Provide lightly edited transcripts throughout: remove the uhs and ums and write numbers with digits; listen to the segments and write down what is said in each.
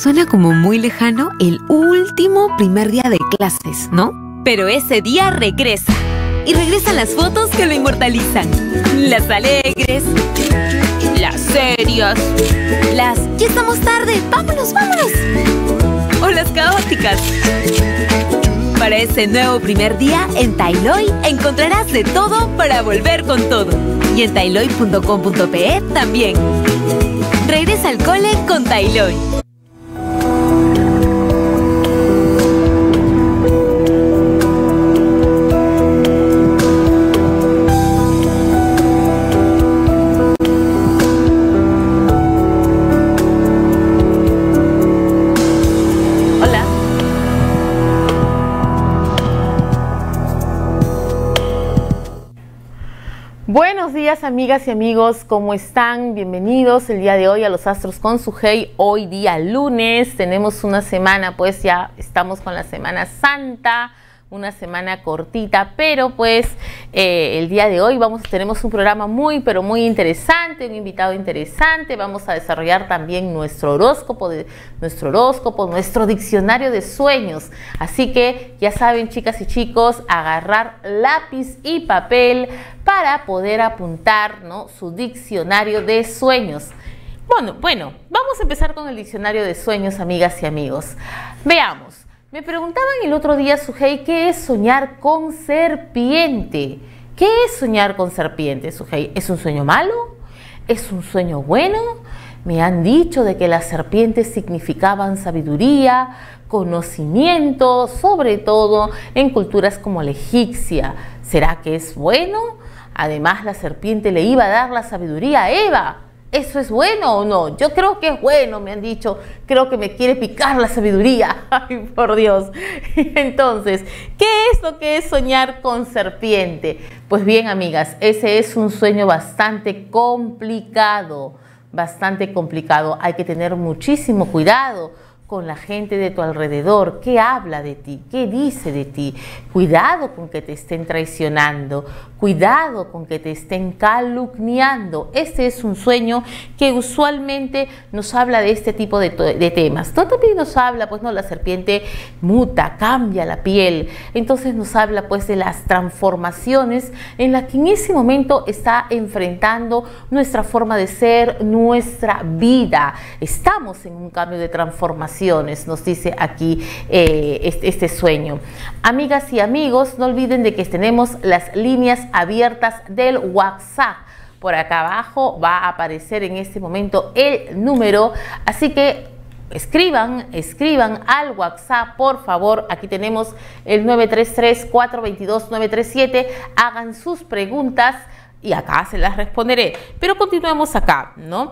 suena como muy lejano el último primer día de clases, ¿no? Pero ese día regresa. Y regresan las fotos que lo inmortalizan. Las alegres, las serias, las ¡ya estamos tarde! ¡Vámonos, vámonos! O las caóticas. Para ese nuevo primer día, en Tayloy encontrarás de todo para volver con todo. Y en tayloy.com.pe también. Regresa al cole con Tayloy. Buenos días, amigas y amigos, ¿cómo están? Bienvenidos el día de hoy a Los Astros con Sujei. Hoy día lunes, tenemos una semana, pues ya estamos con la Semana Santa, una semana cortita, pero pues el día de hoy tenemos un programa muy, pero muy interesante, un invitado interesante. Vamos a desarrollar también nuestro horóscopo, nuestro diccionario de sueños. Así que ya saben, chicas y chicos, agarrar lápiz y papel para poder apuntar, ¿no?, su diccionario de sueños. Bueno, vamos a empezar con el diccionario de sueños, amigas y amigos. Veamos. Me preguntaban el otro día, Sujei, ¿qué es soñar con serpiente? ¿Qué es soñar con serpiente, Sujei? ¿Es un sueño malo? ¿Es un sueño bueno? Me han dicho de que las serpientes significaban sabiduría, conocimiento, sobre todo en culturas como la egipcia. ¿Será que es bueno? Además, la serpiente le iba a dar la sabiduría a Eva. ¿Eso es bueno o no? Yo creo que es bueno, me han dicho. Creo que me quiere picar la sabiduría. Ay, por Dios. Entonces, ¿qué es lo que es soñar con serpiente? Pues bien, amigas, ese es un sueño bastante complicado. Bastante complicado. Hay que tener muchísimo cuidado con la gente de tu alrededor. ¿Qué habla de ti? ¿Qué dice de ti? Cuidado con que te estén traicionando. Cuidado con que te estén calumniando. Este es un sueño que usualmente nos habla de este tipo de temas. No también nos habla, pues no, la serpiente muta, cambia la piel. Entonces nos habla pues de las transformaciones en las que en ese momento está enfrentando nuestra forma de ser, nuestra vida. Estamos en un cambio de transformación, nos dice aquí este sueño. Amigas y amigos, no olviden de que tenemos las líneas abiertas del WhatsApp. Por acá abajo va a aparecer en este momento el número, así que escriban al WhatsApp, por favor. Aquí tenemos el 933-422-937. Hagan sus preguntas y acá se las responderé. Pero continuemos acá, ¿no?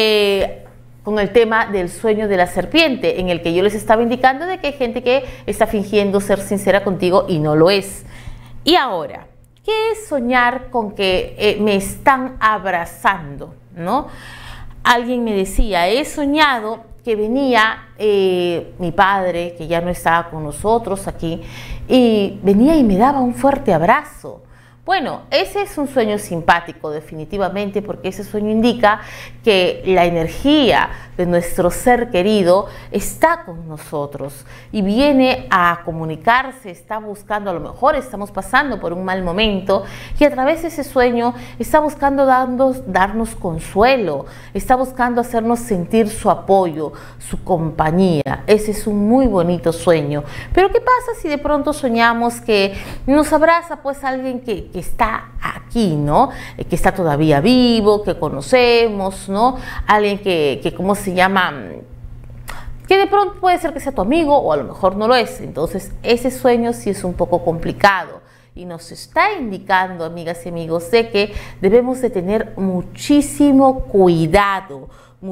Con el tema del sueño de la serpiente, en el que yo les estaba indicando de que hay gente que está fingiendo ser sincera contigo y no lo es. Y ahora, ¿qué es soñar con que me están abrazando, ¿no? Alguien me decía, he soñado que venía mi padre, que ya no estaba con nosotros aquí, y venía y me daba un fuerte abrazo. Bueno, ese es un sueño simpático definitivamente, porque ese sueño indica que la energía de nuestro ser querido está con nosotros y viene a comunicarse, está buscando, a lo mejor estamos pasando por un mal momento y a través de ese sueño está buscando darnos consuelo, está buscando hacernos sentir su apoyo, su compañía. Ese es un muy bonito sueño. Pero ¿qué pasa si de pronto soñamos que nos abraza pues alguien que está aquí, ¿no? Que está todavía vivo, que conocemos, ¿no? Alguien que ¿cómo se llama? Que de pronto puede ser que sea tu amigo o a lo mejor no lo es. Entonces ese sueño sí es un poco complicado y nos está indicando, amigas y amigos, de que debemos de tener muchísimo cuidado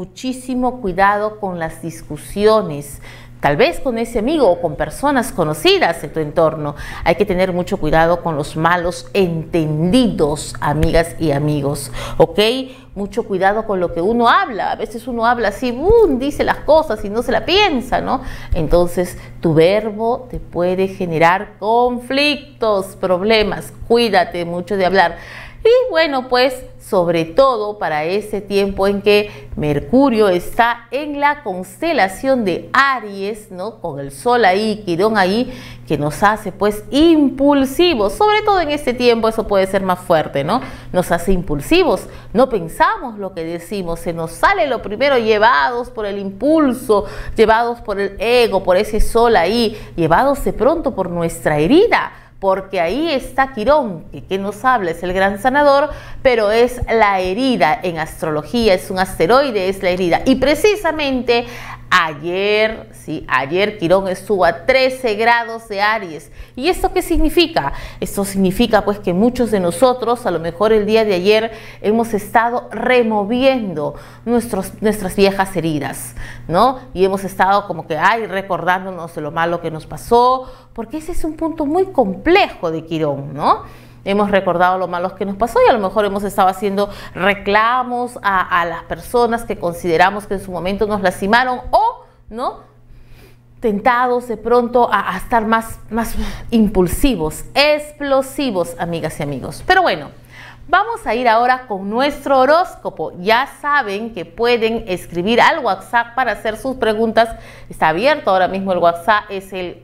con las discusiones, tal vez con ese amigo o con personas conocidas en tu entorno. Hay que tener mucho cuidado con los malos entendidos, amigas y amigos, ¿ok? Mucho cuidado con lo que uno habla. A veces uno habla así, dice las cosas y no se la piensa, ¿no? Entonces, tu verbo te puede generar conflictos, problemas. Cuídate mucho de hablar. Y bueno, pues sobre todo para ese tiempo en que Mercurio está en la constelación de Aries, ¿no? Con el Sol ahí, Quirón ahí, que nos hace pues impulsivos. Sobre todo en este tiempo eso puede ser más fuerte, ¿no? Nos hace impulsivos, no pensamos lo que decimos, se nos sale lo primero, llevados por el impulso, llevados por el ego, por ese Sol ahí, llevados de pronto por nuestra herida, porque ahí está Quirón, que nos habla, es el gran sanador, pero es la herida en astrología, es un asteroide, es la herida. Y precisamente ayer, sí, ayer Quirón estuvo a 13 grados de Aries. ¿Y esto qué significa? Esto significa pues que muchos de nosotros, a lo mejor el día de ayer, hemos estado removiendo nuestras viejas heridas, ¿no? Y hemos estado como que, recordándonos de lo malo que nos pasó, porque ese es un punto muy complejo de Quirón, ¿no? Hemos recordado lo malo que nos pasó y a lo mejor hemos estado haciendo reclamos a las personas que consideramos que en su momento nos lastimaron o, ¿no?, tentados de pronto a estar más impulsivos, explosivos, amigas y amigos. Pero bueno, vamos a ir ahora con nuestro horóscopo. Ya saben que pueden escribir al WhatsApp para hacer sus preguntas. Está abierto ahora mismo el WhatsApp, es el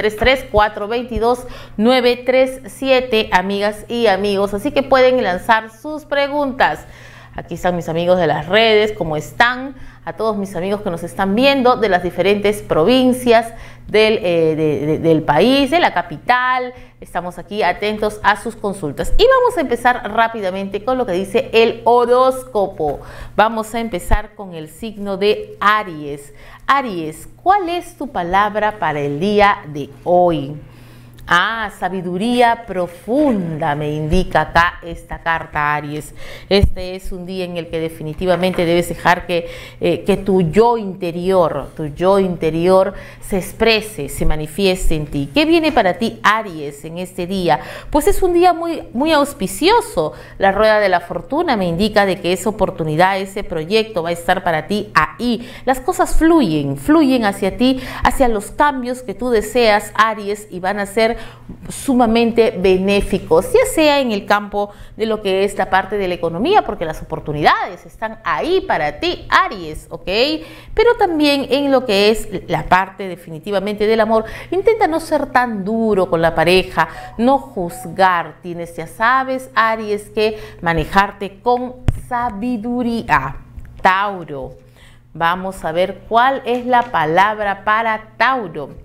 933-422-937, amigas y amigos. Así que pueden lanzar sus preguntas. Aquí están mis amigos de las redes, ¿cómo están? A todos mis amigos que nos están viendo de las diferentes provincias del país, de la capital. Estamos aquí atentos a sus consultas. Y vamos a empezar rápidamente con lo que dice el horóscopo. Vamos a empezar con el signo de Aries. Aries, ¿cuál es tu palabra para el día de hoy? Sabiduría profunda, me indica acá esta carta, Aries. Este es un día en el que definitivamente debes dejar que tu yo interior se exprese, se manifieste en ti. ¿Qué viene para ti, Aries, en este día? Pues es un día muy auspicioso. La rueda de la fortuna me indica de que esa oportunidad, ese proyecto va a estar para ti ahí. Las cosas fluyen hacia ti, hacia los cambios que tú deseas, Aries, y van a ser sumamente benéficos, ya sea en el campo de lo que es la parte de la economía, porque las oportunidades están ahí para ti, Aries, ¿ok? Pero también en lo que es la parte definitivamente del amor. Intenta no ser tan duro con la pareja, no juzgar, ya sabes, Aries, que manejarte con sabiduría. Tauro, vamos a ver cuál es la palabra para Tauro.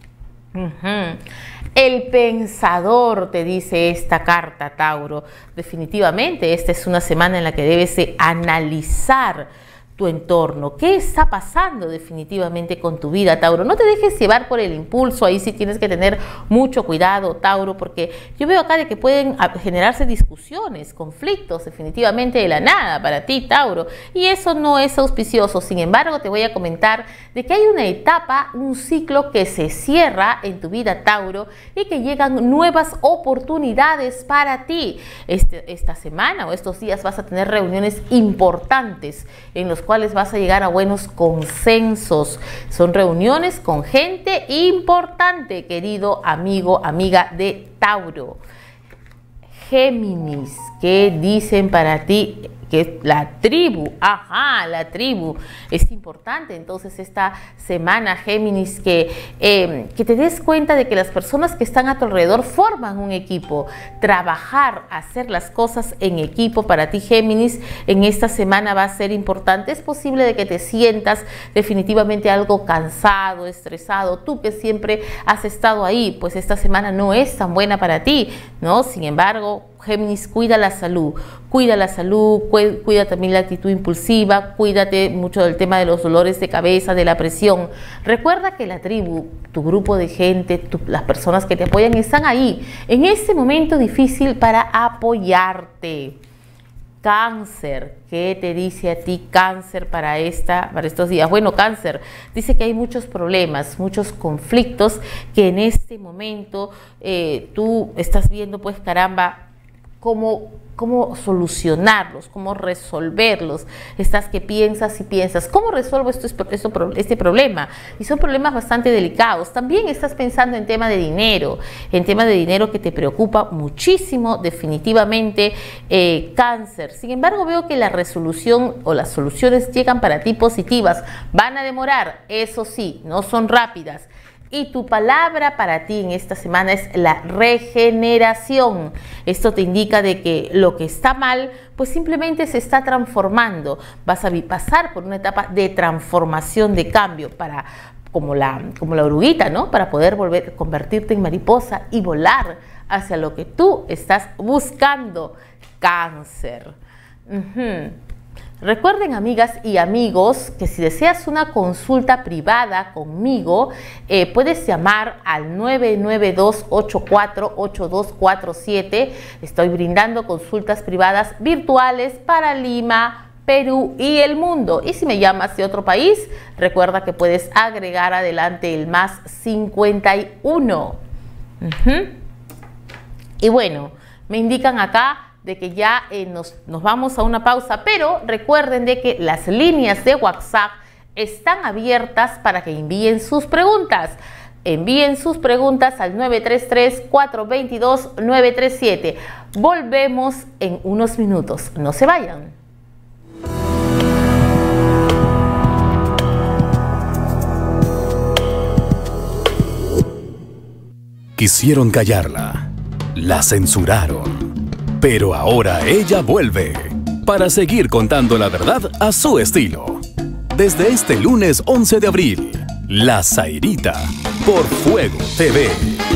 El pensador, te dice esta carta, Tauro. Definitivamente esta es una semana en la que debes analizar tu entorno. ¿Qué está pasando definitivamente con tu vida, Tauro? No te dejes llevar por el impulso. Ahí sí tienes que tener mucho cuidado, Tauro, porque yo veo acá de que pueden generarse discusiones, conflictos, definitivamente de la nada para ti, Tauro, y eso no es auspicioso. Sin embargo, te voy a comentar de que hay una etapa, un ciclo que se cierra en tu vida, Tauro, y que llegan nuevas oportunidades para ti. Esta semana o estos días vas a tener reuniones importantes en los cuales vas a llegar a buenos consensos. Son reuniones con gente importante, querido amigo, amiga de Tauro. Géminis, ¿qué dicen para ti? Que la tribu, la tribu es importante. Entonces esta semana, Géminis, que te des cuenta de que las personas que están a tu alrededor forman un equipo. Trabajar, hacer las cosas en equipo para ti, Géminis, en esta semana va a ser importante. Es posible de que te sientas definitivamente algo cansado, estresado. Tú que siempre has estado ahí, pues esta semana no es tan buena para ti, ¿no? Sin embargo, Géminis, cuida la salud, cuida también la actitud impulsiva, cuídate mucho del tema de los dolores de cabeza, de la presión. Recuerda que la tribu, tu grupo de gente, las personas que te apoyan están ahí en este momento difícil para apoyarte. Cáncer, ¿qué te dice a ti Cáncer para estos días? Bueno, Cáncer, dice que hay muchos problemas, muchos conflictos que en este momento tú estás viendo, pues caramba, cómo solucionarlos, cómo resolverlos. Estás que piensas y piensas, ¿cómo resuelvo este problema? Y son problemas bastante delicados. También estás pensando en tema de dinero que te preocupa muchísimo, definitivamente, cáncer. Sin embargo, veo que la resolución o las soluciones llegan para ti positivas. Van a demorar, eso sí, no son rápidas. Y tu palabra para ti en esta semana es la regeneración. Esto te indica de que lo que está mal, pues simplemente se está transformando. Vas a pasar por una etapa de transformación, de cambio, como la oruguita, ¿no? Para poder convertirte en mariposa y volar hacia lo que tú estás buscando. Cáncer. Recuerden, amigas y amigos, que si deseas una consulta privada conmigo, puedes llamar al 992-848247. Estoy brindando consultas privadas virtuales para Lima, Perú y el mundo. Y si me llamas de otro país, recuerda que puedes agregar adelante el más 51. Y bueno, me indican acá de que ya nos vamos a una pausa, pero recuerden de que las líneas de WhatsApp están abiertas para que envíen sus preguntas. Envíen sus preguntas al 933-422-937. Volvemos en unos minutos. No se vayan. Quisieron callarla, la censuraron. Pero ahora ella vuelve para seguir contando la verdad a su estilo. Desde este lunes 11 de abril, La Zairita por Fuego TV.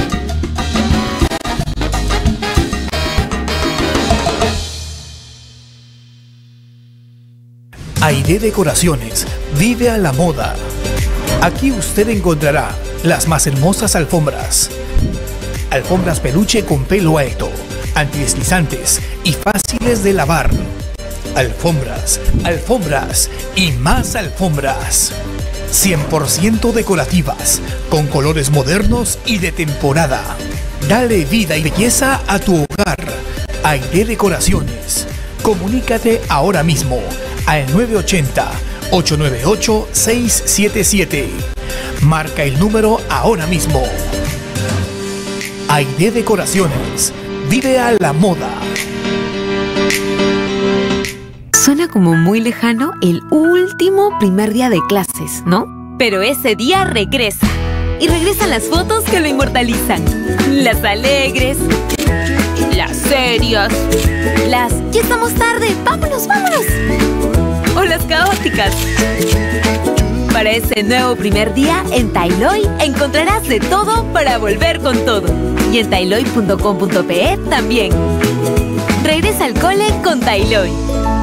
Aide Decoraciones vive a la moda. Aquí usted encontrará las más hermosas alfombras. Alfombras peluche con pelo alto, antideslizantes y fáciles de lavar. Alfombras, alfombras y más alfombras. 100% decorativas, con colores modernos y de temporada. Dale vida y belleza a tu hogar. Aide Decoraciones. Comunícate ahora mismo al 980-898-677. Marca el número ahora mismo. Aide Decoraciones. Vive a la moda. Suena como muy lejano el último primer día de clases, ¿no? Pero ese día regresa. Y regresan las fotos que lo inmortalizan. Las alegres, las serias, las ¡ya estamos tarde! ¡Vámonos, vámonos! O las caóticas. Para ese nuevo primer día, en Tailoy encontrarás de todo para volver con todo. Y en tailoy.com.pe también. Regresa al cole con Tailoy.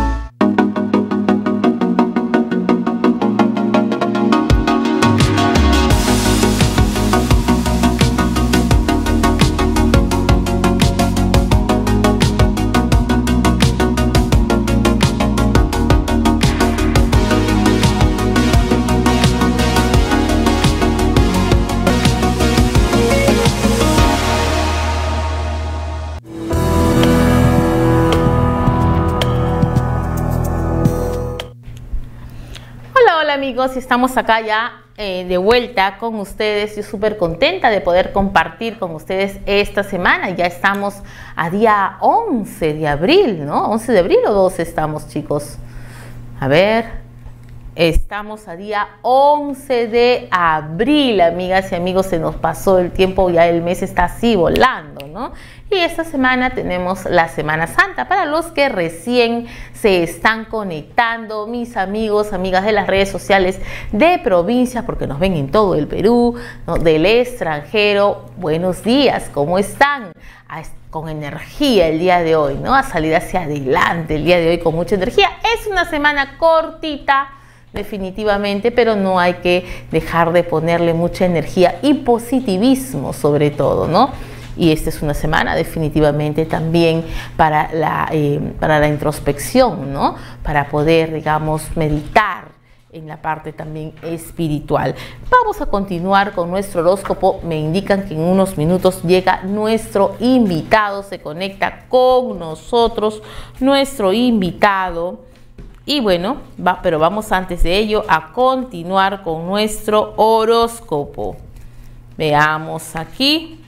Amigos, y estamos acá ya de vuelta con ustedes. Yo súper contenta de poder compartir con ustedes esta semana. Ya estamos a día 11 de abril, ¿no? 11 de abril o 12 estamos, chicos. A ver, estamos a día 11 de abril, amigas y amigos. Se nos pasó el tiempo, ya el mes está así volando, ¿no? Y esta semana tenemos la Semana Santa. Para los que recién se están conectando, mis amigos, amigas de las redes sociales de provincias, porque nos ven en todo el Perú, ¿no? Del extranjero, buenos días, ¿cómo están? Con energía el día de hoy, ¿no? A salir hacia adelante el día de hoy con mucha energía. Es una semana cortita, definitivamente, pero no hay que dejar de ponerle mucha energía y positivismo sobre todo, ¿no? Y esta es una semana definitivamente también para la introspección, ¿no? Para poder, digamos, meditar en la parte también espiritual. Vamos a continuar con nuestro horóscopo. Me indican que en unos minutos llega nuestro invitado, se conecta con nosotros nuestro invitado. Y bueno, pero vamos antes de ello a continuar con nuestro horóscopo. Veamos aquí.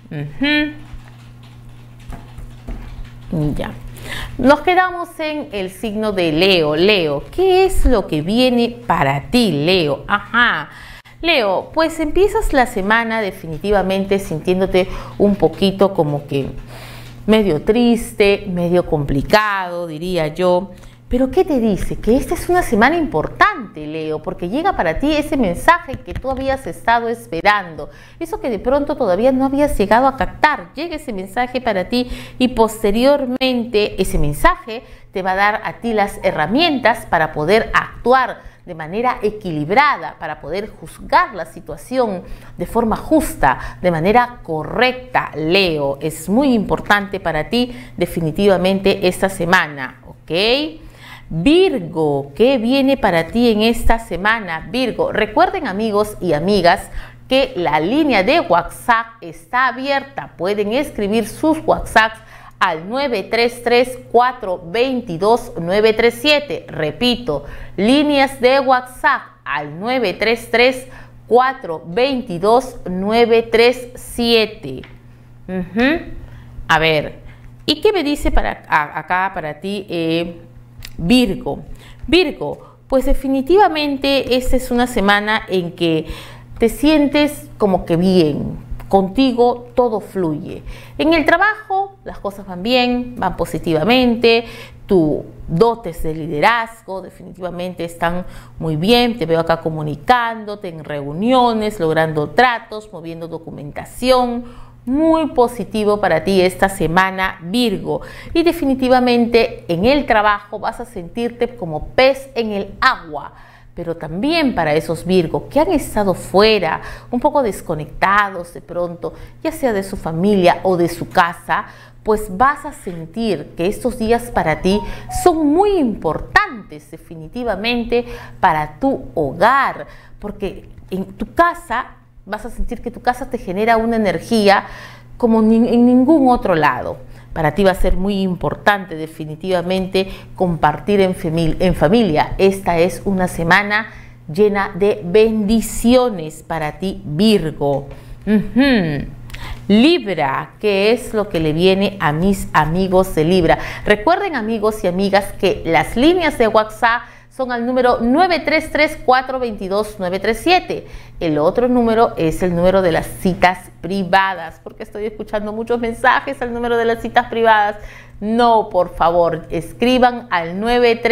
Ya. Nos quedamos en el signo de Leo. Leo, ¿qué es lo que viene para ti, Leo? Leo, pues empiezas la semana definitivamente sintiéndote un poquito como que medio triste, medio complicado, diría yo. Pero ¿qué te dice? Que esta es una semana importante, Leo, porque llega para ti ese mensaje que tú habías estado esperando. Eso que de pronto todavía no habías llegado a captar. Llega ese mensaje para ti y posteriormente ese mensaje te va a dar a ti las herramientas para poder actuar de manera equilibrada, para poder juzgar la situación de forma justa, de manera correcta, Leo. Es muy importante para ti definitivamente esta semana, ¿ok? Virgo, ¿qué viene para ti en esta semana? Virgo, recuerden amigos y amigas que la línea de WhatsApp está abierta. Pueden escribir sus WhatsApps al 933-422-937. Repito, líneas de WhatsApp al 933-422-937. A ver, ¿y qué me dice acá para ti, Virgo? Virgo, pues definitivamente esta es una semana en que te sientes como que bien, contigo todo fluye. En el trabajo las cosas van bien, van positivamente, tus dotes de liderazgo definitivamente están muy bien. Te veo acá comunicándote en reuniones, logrando tratos, moviendo documentación. Muy positivo para ti esta semana, Virgo. Y definitivamente en el trabajo vas a sentirte como pez en el agua. Pero también para esos Virgo que han estado fuera, un poco desconectados de pronto, ya sea de su familia o de su casa, pues vas a sentir que estos días para ti son muy importantes definitivamente para tu hogar. Porque en tu casa vas a sentir que tu casa te genera una energía como en ningún otro lado. Para ti va a ser muy importante definitivamente compartir en familia. Esta es una semana llena de bendiciones para ti, Virgo. Libra, ¿qué es lo que le viene a mis amigos de Libra? Recuerden amigos y amigas que las líneas de WhatsApp son al número 933-422-937. El otro número es el número de las citas privadas, porque estoy escuchando muchos mensajes al número de las citas privadas. No, por favor, escriban al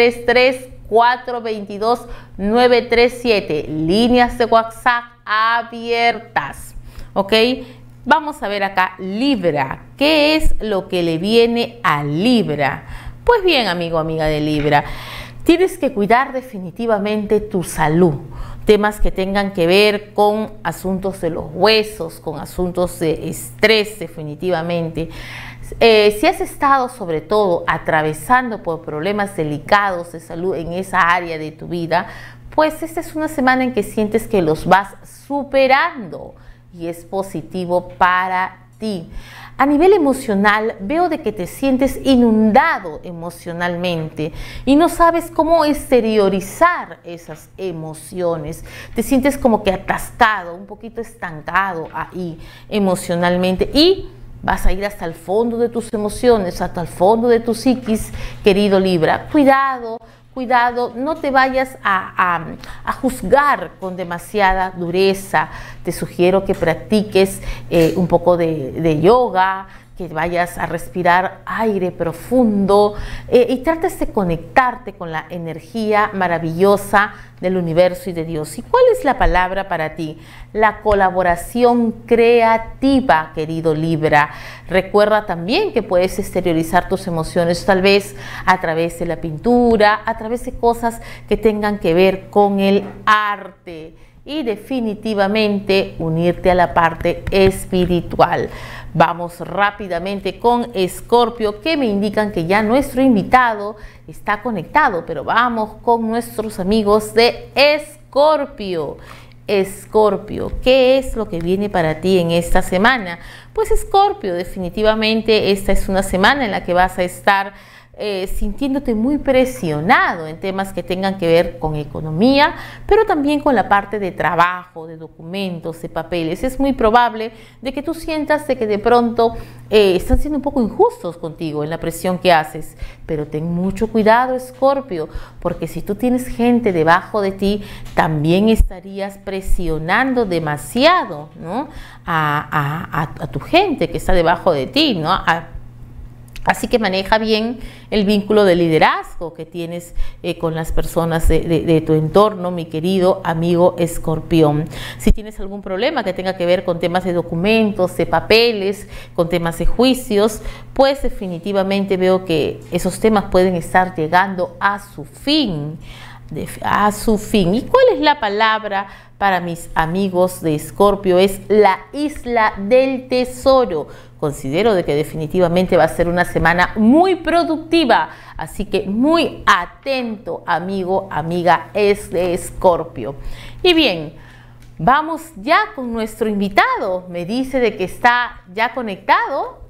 933-422-937. Líneas de WhatsApp abiertas, ¿ok? Vamos a ver acá, Libra. ¿Qué es lo que le viene a Libra? Pues bien, amigo, amiga de Libra, tienes que cuidar definitivamente tu salud. Temas que tengan que ver con asuntos de los huesos, con asuntos de estrés definitivamente. Si has estado sobre todo atravesando por problemas delicados de salud en esa área de tu vida, pues esta es una semana en que sientes que los vas superando y es positivo para ti. A nivel emocional, veo de que te sientes inundado emocionalmente y no sabes cómo exteriorizar esas emociones. Te sientes como que atascado, un poquito estancado ahí emocionalmente y vas a ir hasta el fondo de tus emociones, hasta el fondo de tu psiquis, querido Libra. Cuidado. Cuidado, no te vayas a juzgar con demasiada dureza. Te sugiero que practiques un poco de yoga, que vayas a respirar aire profundo y trates de conectarte con la energía maravillosa del universo y de Dios. ¿Y cuál es la palabra para ti? La colaboración creativa, querido Libra. Recuerda también que puedes exteriorizar tus emociones tal vez a través de la pintura, a través de cosas que tengan que ver con el arte y definitivamente unirte a la parte espiritual. Vamos rápidamente con Escorpio, que me indican que ya nuestro invitado está conectado, pero vamos con nuestros amigos de Escorpio. Escorpio. Escorpio, ¿qué es lo que viene para ti en esta semana? Pues Escorpio, definitivamente esta es una semana en la que vas a estar sintiéndote muy presionado en temas que tengan que ver con economía, pero también con la parte de trabajo, de documentos, de papeles. Es muy probable de que tú sientas de que de pronto están siendo un poco injustos contigo en la presión que haces, pero ten mucho cuidado, Escorpio, porque si tú tienes gente debajo de ti, también estarías presionando demasiado, ¿no? a tu gente que está debajo de ti, ¿no? Así que maneja bien el vínculo de liderazgo que tienes con las personas de tu entorno, mi querido amigo Escorpión. Si tienes algún problema que tenga que ver con temas de documentos, de papeles, con temas de juicios, pues definitivamente veo que esos temas pueden estar llegando a su fin. ¿Y cuál es la palabra para mis amigos de Escorpio? Es la isla del tesoro. Considero de que definitivamente va a ser una semana muy productiva, así que muy atento, amigo, amiga, es de Escorpio. Y bien, vamos ya con nuestro invitado. Me dice de que está ya conectado.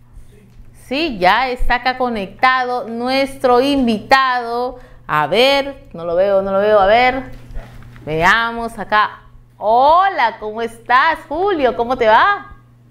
Sí, ya está acá conectado nuestro invitado. A ver, no lo veo, a ver, veamos acá. Hola, ¿cómo estás, Julio? ¿Cómo te va?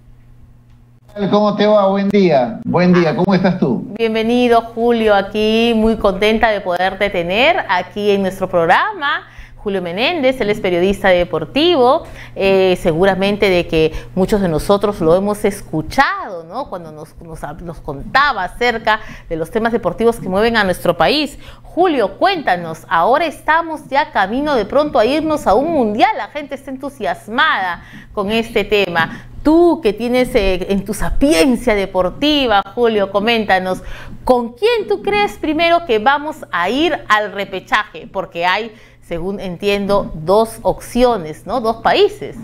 ¿Cómo te va? Buen día, ¿cómo estás tú? Bienvenido, Julio, aquí muy contenta de poderte tener aquí en nuestro programa. Julio Menéndez, él es periodista deportivo, seguramente de que muchos de nosotros lo hemos escuchado, ¿no? Cuando nos contaba acerca de los temas deportivos que mueven a nuestro país. Julio, cuéntanos, ahora estamos ya camino de pronto a irnos a un mundial, la gente está entusiasmada con este tema. Tú que tienes en tu sapiencia deportiva, Julio, coméntanos, ¿con quién tú crees primero que vamos a ir al repechaje? Porque hay, según entiendo, dos opciones, ¿no? Dos países.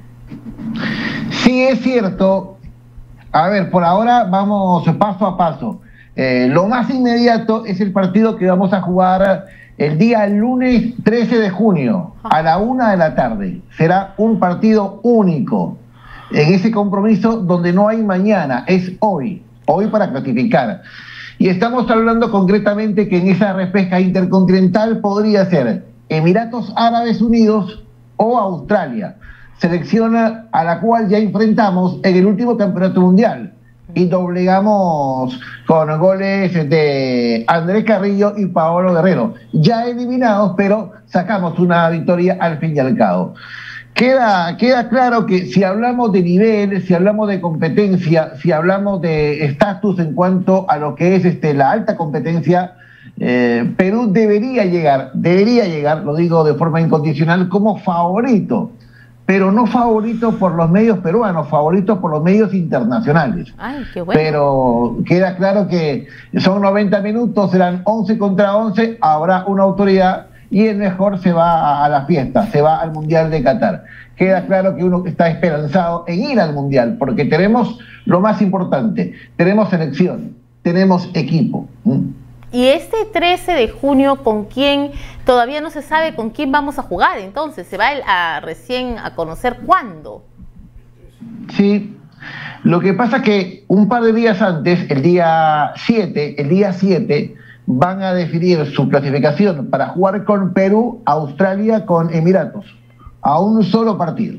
Sí, es cierto. A ver, por ahora vamos paso a paso. Lo más inmediato es el partido que vamos a jugar el día lunes 13 de junio a la 1 de la tarde. Será un partido único. En ese compromiso donde no hay mañana, es hoy para clasificar. Y estamos hablando concretamente que en esa repesca intercontinental podría ser Emiratos Árabes Unidos o Australia, selección a la cual ya enfrentamos en el último campeonato mundial y doblegamos con goles de Andrés Carrillo y Paolo Guerrero, ya eliminados, pero sacamos una victoria al fin y al cabo. Queda claro que si hablamos de nivel, si hablamos de competencia, si hablamos de estatus en cuanto a lo que es la alta competencia, Perú debería llegar, lo digo de forma incondicional, como favorito, pero no favorito por los medios peruanos, favorito por los medios internacionales. Ay, qué bueno. Pero queda claro que son 90 minutos, serán 11 contra 11, habrá una autoridad y el mejor se va a la fiesta, se va al Mundial de Qatar. Queda claro que uno está esperanzado en ir al Mundial, porque tenemos lo más importante, tenemos selección, tenemos equipo. Y este 13 de junio, ¿con quién? Todavía no se sabe con quién vamos a jugar, entonces, ¿se va recién a conocer cuándo? Sí, lo que pasa es que un par de días antes, el día 7, van a definir su clasificación para jugar con Perú, Australia, con Emiratos, a un solo partido.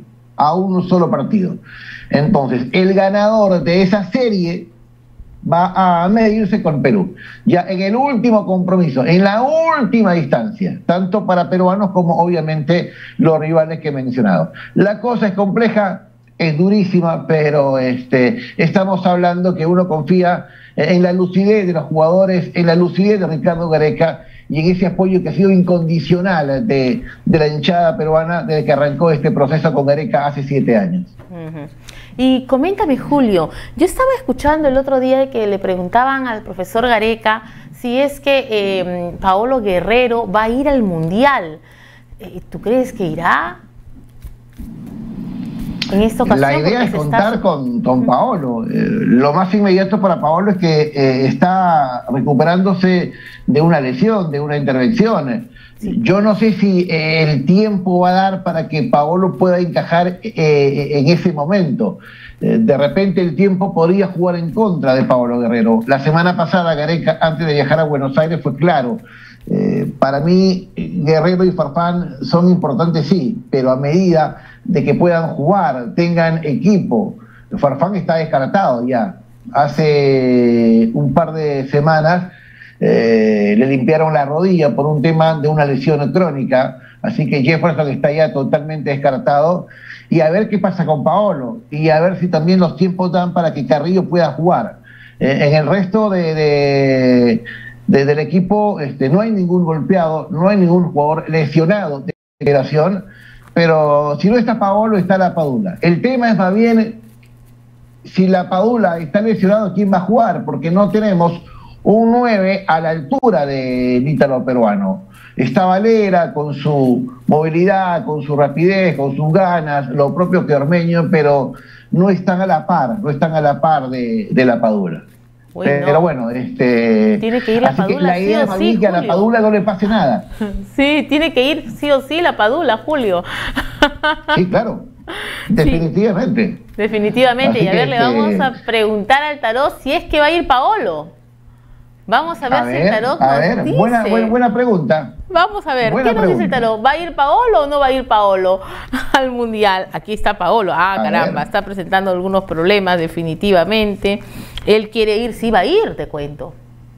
Entonces, el ganador de esa serie va a medirse con Perú, ya en el último compromiso, en la última distancia, tanto para peruanos como obviamente los rivales que he mencionado. La cosa es compleja, es durísima, pero estamos hablando que uno confía en la lucidez de los jugadores, en la lucidez de Ricardo Gareca y en ese apoyo que ha sido incondicional de la hinchada peruana desde que arrancó este proceso con Gareca hace 7 años. Y coméntame, Julio, yo estaba escuchando el otro día que le preguntaban al profesor Gareca si es que Paolo Guerrero va a ir al Mundial. ¿Tú crees que irá? en esta ocasión? La idea es contar con Paolo. Lo más inmediato para Paolo es que está recuperándose de una lesión, de una intervención. Sí. Yo no sé si el tiempo va a dar para que Paolo pueda encajar en ese momento. De repente el tiempo podría jugar en contra de Paolo Guerrero. La semana pasada, Gareca, antes de viajar a Buenos Aires, fue claro. Para mí, Guerrero y Farfán son importantes, sí, pero a medida de que puedan jugar, tengan equipo. Farfán está descartado ya. Hace un par de semanas le limpiaron la rodilla por un tema de una lesión crónica, así que Jefferson está ya totalmente descartado. Y a ver qué pasa con Paolo, y a ver si también los tiempos dan para que Carrillo pueda jugar. En el resto del equipo no hay ningún golpeado, no hay ningún jugador lesionado de generación, pero si no está Paolo, está la Padula. El tema es más bien, si la Padula está lesionado, ¿quién va a jugar? Porque no tenemos un 9 a la altura del ítalo peruano. Está Valera con su movilidad, con su rapidez, con sus ganas, lo propio que Ormeño, pero no están a la par, de la Padula. Pero bueno, tiene que ir la Padula, la idea sí o sí, que a la Padula no le pase nada. Sí, tiene que ir sí o sí la Padula, Julio. Sí, claro. Definitivamente. Sí, definitivamente. Así y a ver, le vamos a preguntar al tarot si es que va a ir Paolo. Vamos a ver si el tarot nos dice. Buena pregunta. Vamos a ver, ¿qué nos dice el tarot? ¿Va a ir Paolo o no va a ir Paolo al Mundial? Aquí está Paolo. Caramba, está presentando algunos problemas definitivamente. Él quiere ir, sí va a ir, te cuento.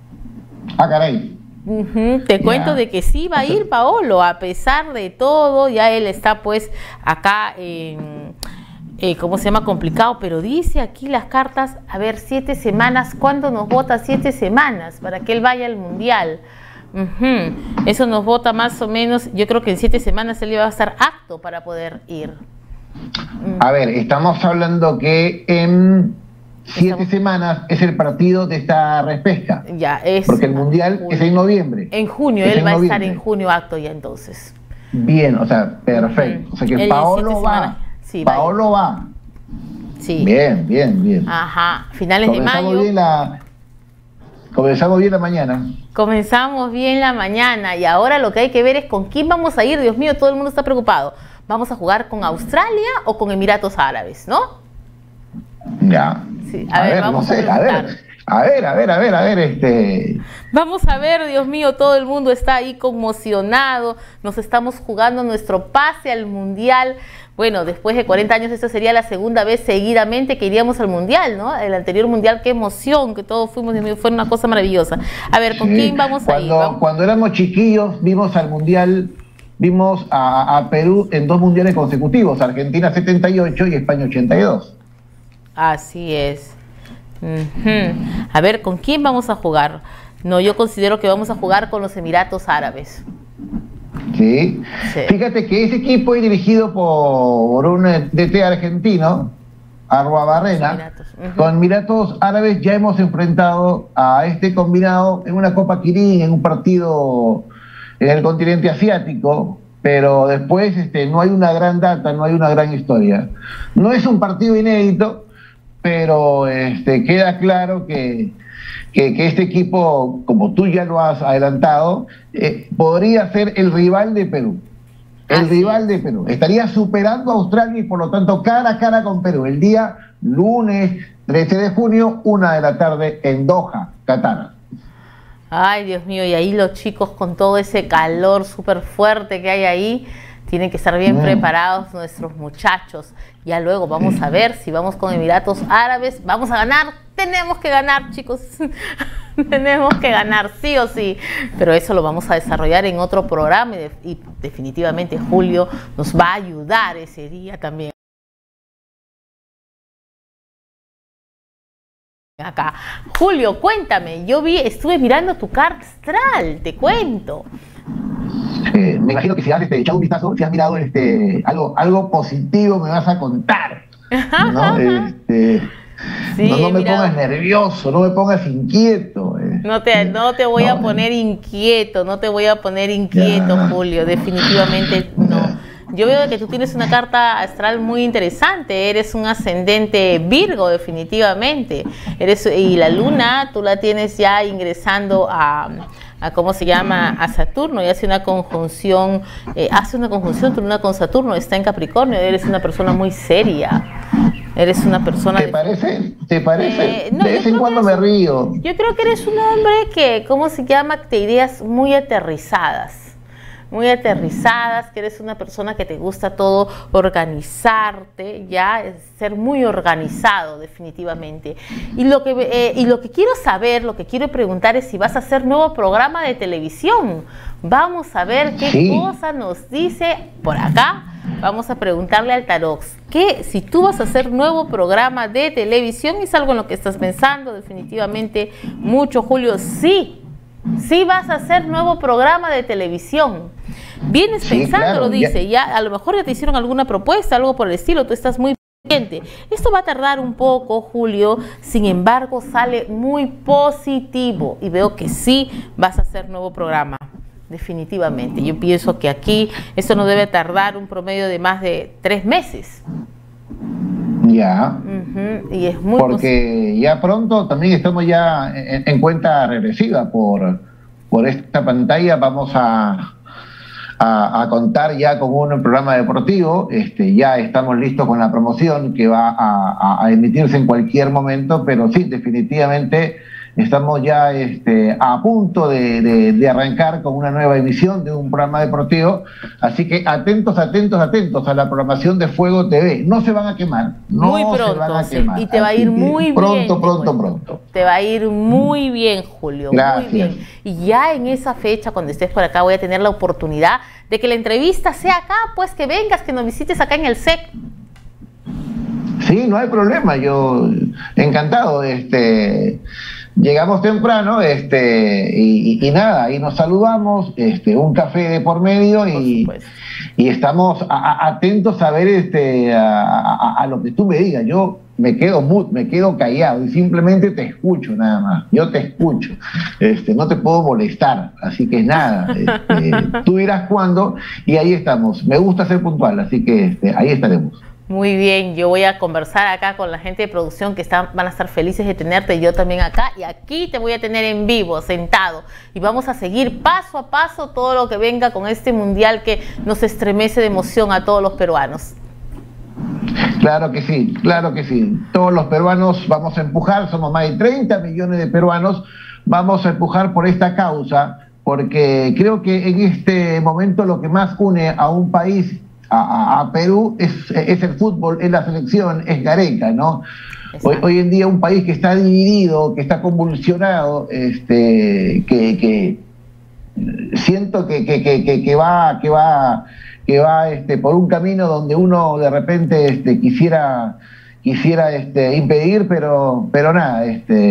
Caray. Te cuento de que sí va a ir Paolo, a pesar de todo. Ya él está pues acá en... ¿cómo se llama? Complicado, pero dice aquí las cartas, a ver, 7 semanas, ¿cuándo nos vota 7 semanas para que él vaya al Mundial? Eso nos vota más o menos, yo creo que en 7 semanas él va a estar apto para poder ir. A ver, estamos hablando que en 7 semanas es el partido de esta repesca. Ya, es. Porque el Mundial es en noviembre. En junio, él va a estar en junio apto ya entonces. Bien, o sea, perfecto. O sea que Paolo va. Sí, Paolo va. Sí. Bien. Ajá, finales de mayo. Comenzamos bien la mañana. Comenzamos bien la mañana y ahora lo que hay que ver es con quién vamos a ir. Dios mío, todo el mundo está preocupado. ¿Vamos a jugar con Australia o con Emiratos Árabes, no? Ya. Sí. A ver, vamos a preguntar. A ver. Vamos a ver, Dios mío, todo el mundo está ahí conmocionado. Nos estamos jugando nuestro pase al Mundial. Bueno, después de 40 años, esta sería la segunda vez seguidamente que iríamos al Mundial, ¿no? El anterior Mundial, qué emoción, que todos fuimos, Dios mío, fue una cosa maravillosa. A ver, ¿con quién vamos a ir? Cuando éramos chiquillos, vimos al Mundial, vimos a Perú en 2 mundiales consecutivos, Argentina 78 y España 82. Así es. A ver, ¿con quién vamos a jugar? No, yo considero que vamos a jugar con los Emiratos Árabes. Sí. Fíjate que ese equipo es dirigido por un DT argentino, Arruabarrena. Con Emiratos Árabes ya hemos enfrentado a este combinado en una Copa Quirín, en un partido en el continente asiático, pero después no hay una gran data, no hay una gran historia. No es un partido inédito, pero queda claro que este equipo, como tú ya lo has adelantado, podría ser el rival de Perú. De Perú. Estaría superando a Australia y por lo tanto cara a cara con Perú. El día lunes 13 de junio, 1 de la tarde en Doha, Qatar. Ay, Dios mío, y ahí los chicos con todo ese calor súper fuerte que hay ahí, tienen que estar bien preparados nuestros muchachos. Ya luego vamos a ver si vamos con Emiratos Árabes. ¿Vamos a ganar? Tenemos que ganar, chicos. Tenemos que ganar, sí o sí. Pero eso lo vamos a desarrollar en otro programa y definitivamente Julio nos va a ayudar ese día también. Acá. Julio, cuéntame. Estuve mirando tu carta astral, te cuento. Me imagino que si has echado un vistazo, si has mirado algo positivo, me vas a contar, ¿no? Sí, no me pongas nervioso, no me pongas inquieto. No te voy a poner inquieto, no te voy a poner inquieto, Julio, definitivamente no. yo veo que tú tienes una carta astral muy interesante, eres un ascendente Virgo definitivamente, y la luna tú la tienes ya ingresando a ¿cómo se llama? A Saturno, y hace una conjunción tu luna con Saturno, está en Capricornio, eres una persona muy seria. Eres una persona... ¿Te parece? ¿Te parece? No, de vez en cuando me río. Yo creo que eres un hombre que, ¿cómo se llama? De ideas muy aterrizadas, que eres una persona que te gusta todo organizarte, ya ser muy organizado definitivamente. Y lo que quiero saber, lo que quiero preguntar es si vas a hacer nuevo programa de televisión. Vamos a ver qué cosa nos dice por acá. Vamos a preguntarle al tarot que si tú vas a hacer nuevo programa de televisión, es algo en lo que estás pensando definitivamente mucho, Julio. Sí vas a hacer nuevo programa de televisión. Vienes pensando, claro, lo dice, ya a lo mejor ya te hicieron alguna propuesta, algo por el estilo, tú estás muy pendiente. Esto va a tardar un poco, Julio, sin embargo sale muy positivo y veo que sí vas a hacer nuevo programa. Definitivamente, yo pienso que aquí esto no debe tardar un promedio de más de 3 meses. Ya. Y es muy porque ya pronto también estamos ya en cuenta regresiva por esta pantalla. Vamos a contar ya con un programa deportivo. Ya estamos listos con la promoción que va a emitirse en cualquier momento, pero sí, definitivamente estamos ya a punto de arrancar con una nueva emisión de un programa deportivo, así que atentos a la programación de Fuego TV. No se van a quemar, muy pronto, se van a quemar. Y te va a ir muy bien. Pronto. Te va a ir muy bien, Julio. Gracias. Muy bien. Y ya en esa fecha, cuando estés por acá, voy a tener la oportunidad de que la entrevista sea acá, pues que vengas, que nos visites acá en el SEC. Sí, no hay problema, yo encantado. Llegamos temprano, y nada, ahí nos saludamos, un café de por medio y estamos atentos a ver a lo que tú me digas. Yo me quedo callado y simplemente te escucho nada más. Yo te escucho, no te puedo molestar, así que nada, tú dirás cuándo y ahí estamos. Me gusta ser puntual, así que ahí estaremos. Muy bien, yo voy a conversar acá con la gente de producción que van a estar felices de tenerte, yo también acá, y aquí te voy a tener en vivo, sentado, y vamos a seguir paso a paso todo lo que venga con este mundial que nos estremece de emoción a todos los peruanos. Claro que sí, todos los peruanos vamos a empujar, somos más de 30 millones de peruanos, vamos a empujar por esta causa, porque creo que en este momento lo que más une a un país, a Perú, es el fútbol, es la selección, es Gareca, ¿no? Hoy en día un país que está dividido, que está convulsionado, que siento que va por un camino donde uno de repente quisiera impedir, pero nada,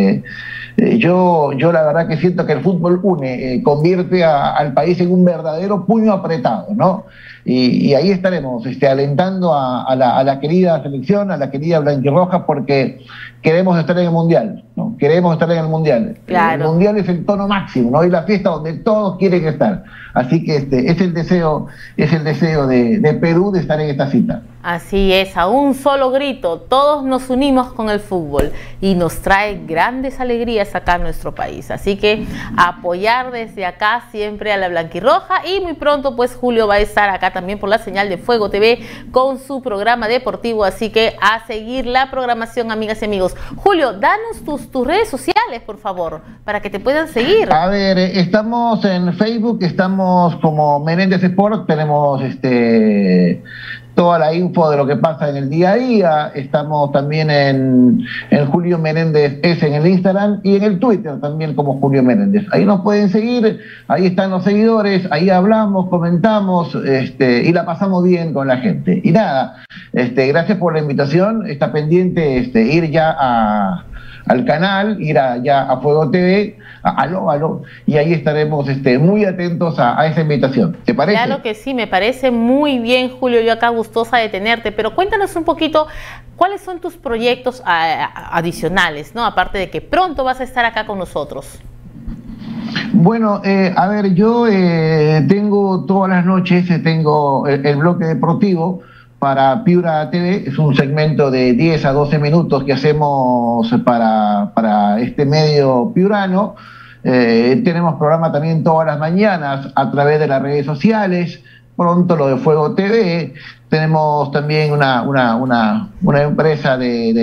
yo la verdad que siento que el fútbol une, convierte al país en un verdadero puño apretado, ¿no? Y ahí estaremos, alentando a la querida selección, a la querida blanquirroja, porque queremos estar en el Mundial, ¿no? Queremos estar en el Mundial. Claro. El Mundial es el tono máximo, ¿no? Es la fiesta donde todos quieren estar. Así que es el deseo de Perú de estar en esta cita. Así es, a un solo grito, todos nos unimos con el fútbol y nos trae grandes alegrías acá en nuestro país. Así que apoyar desde acá siempre a la blanquirroja, y muy pronto pues Julio va a estar acá también por la señal de Fuego TV con su programa deportivo, así que a seguir la programación, amigas y amigos. Julio, danos tus redes sociales, por favor, para que te puedan seguir. A ver, estamos en Facebook, estamos como Menéndez Sport, tenemos toda la info de lo que pasa en el día a día. Estamos también en Julio Menéndez S en el Instagram y en el Twitter también como Julio Menéndez. Ahí nos pueden seguir, ahí están los seguidores, ahí hablamos, comentamos, y la pasamos bien con la gente. Y nada, gracias por la invitación, está pendiente ir ya al canal, ir ya a Fuego TV, aló, y ahí estaremos muy atentos a esa invitación. ¿Te parece? Claro que sí, me parece muy bien, Julio, yo acá gustosa de tenerte, pero cuéntanos un poquito, ¿cuáles son tus proyectos adicionales, ¿no? Aparte de que pronto vas a estar acá con nosotros. Bueno, a ver, yo tengo todas las noches, tengo el bloque deportivo para Piura TV. Es un segmento de 10 a 12 minutos que hacemos para este medio piurano. Tenemos programa también todas las mañanas a través de las redes sociales, pronto lo de Fuego TV. Tenemos también una empresa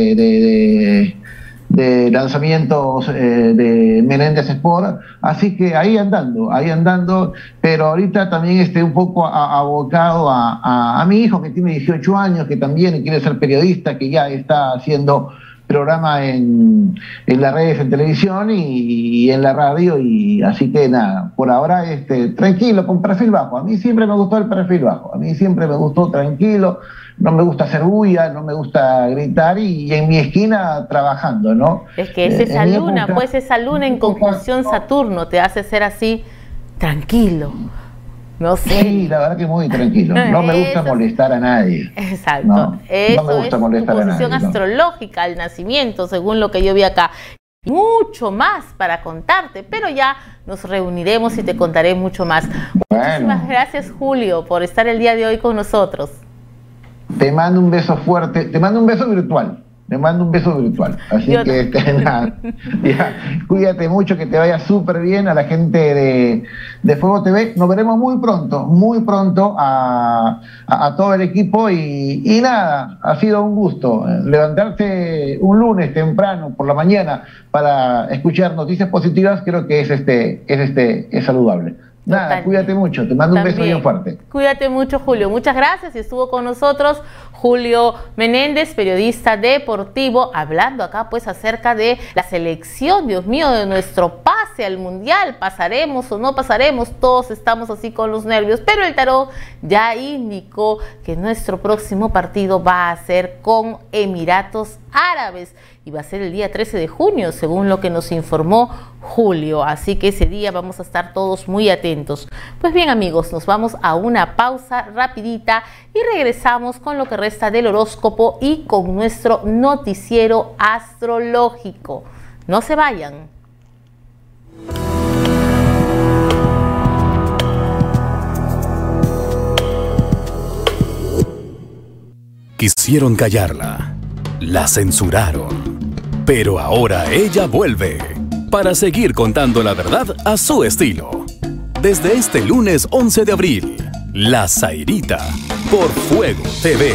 de lanzamientos de Menéndez Sport, así que ahí andando, pero ahorita también estoy un poco abocado a mi hijo que tiene 18 años, que también quiere ser periodista, que ya está haciendo programa en las redes, en televisión y en la radio, y así que nada, por ahora tranquilo, con perfil bajo. A mí siempre me gustó el perfil bajo, a mí siempre me gustó tranquilo, no me gusta hacer bulla, no me gusta gritar, y en mi esquina trabajando, ¿no? Es que es esa luna, pues esa luna en conjunción Saturno te hace ser así tranquilo. No sé. Sí, la verdad que muy tranquilo. No me gusta molestar a nadie. Exacto. No eso me gusta es molestar tu a nadie. posición astrológica al nacimiento, según lo que yo vi acá. Mucho más para contarte, pero ya nos reuniremos y te contaré mucho más. Muchísimas gracias, Julio, por estar el día de hoy con nosotros. Te mando un beso fuerte, te mando un beso virtual. Le mando un beso virtual. Así que nada, ya, cuídate mucho, que te vaya súper bien. A la gente de Fuego TV, nos veremos muy pronto a todo el equipo, y nada, ha sido un gusto levantarse un lunes temprano por la mañana para escuchar noticias positivas. Creo que es saludable. Nada, totalmente. Cuídate mucho, te mando un beso bien fuerte. Cuídate mucho, Julio. Muchas gracias. Y estuvo con nosotros Julio Menéndez, periodista deportivo, hablando acá pues acerca de la selección, Dios mío, de nuestro pase al Mundial. ¿Pasaremos o no pasaremos? Todos estamos así con los nervios, pero el tarot ya indicó que nuestro próximo partido va a ser con Emiratos Árabes, y va a ser el día 13 de junio, según lo que nos informó Julio. Así que ese día vamos a estar todos muy atentos. Pues bien, amigos, nos vamos a una pausa rapidita y regresamos con lo que resta del horóscopo y con nuestro noticiero astrológico. No se vayan. Quisieron callarla, la censuraron, pero ahora ella vuelve para seguir contando la verdad a su estilo. Desde este lunes 11 de abril, La Zairita por Fuego TV.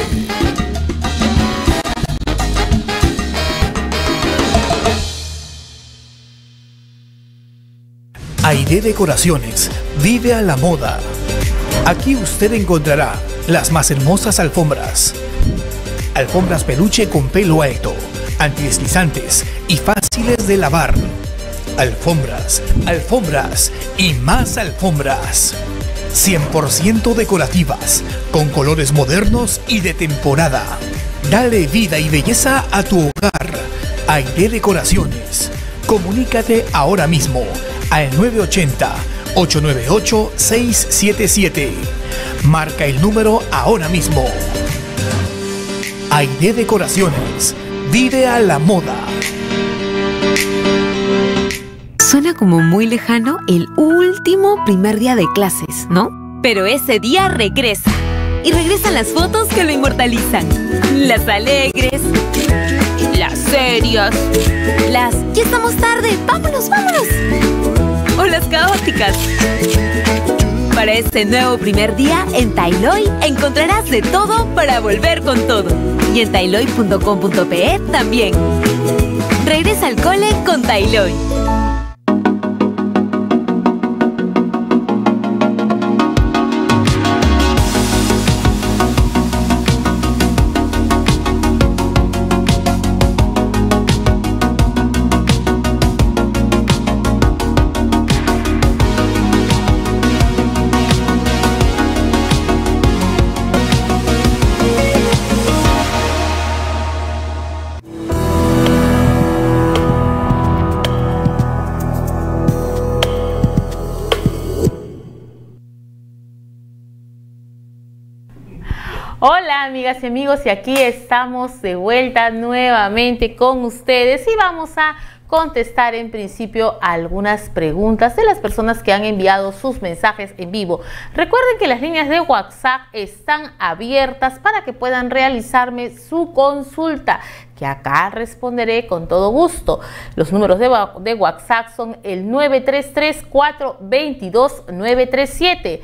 Aide Decoraciones, vive a la moda. Aquí usted encontrará las más hermosas alfombras. Alfombras peluche con pelo alto, antideslizantes y fáciles de lavar. Alfombras, alfombras y más alfombras. 100% decorativas, con colores modernos y de temporada. Dale vida y belleza a tu hogar. Aide Decoraciones. Comunícate ahora mismo al 980-898-677. Marca el número ahora mismo. Aide Decoraciones, vive a la moda. Suena como muy lejano el último primer día de clases, ¿no? Pero ese día regresa. Y regresan las fotos que lo inmortalizan. Las alegres, las serias, las ¡ya estamos tarde! ¡Vámonos, vámonos! O las caóticas. Para este nuevo primer día, en Tailoy encontrarás de todo para volver con todo. Y en tailoy.com.pe también. Regresa al cole con Tailoy. Hola amigas y amigos, y aquí estamos de vuelta nuevamente con ustedes y vamos a contestar en principio algunas preguntas de las personas que han enviado sus mensajes en vivo. Recuerden que las líneas de WhatsApp están abiertas para que puedan realizarme su consulta, que acá responderé con todo gusto. Los números de WhatsApp son el 933-422-937,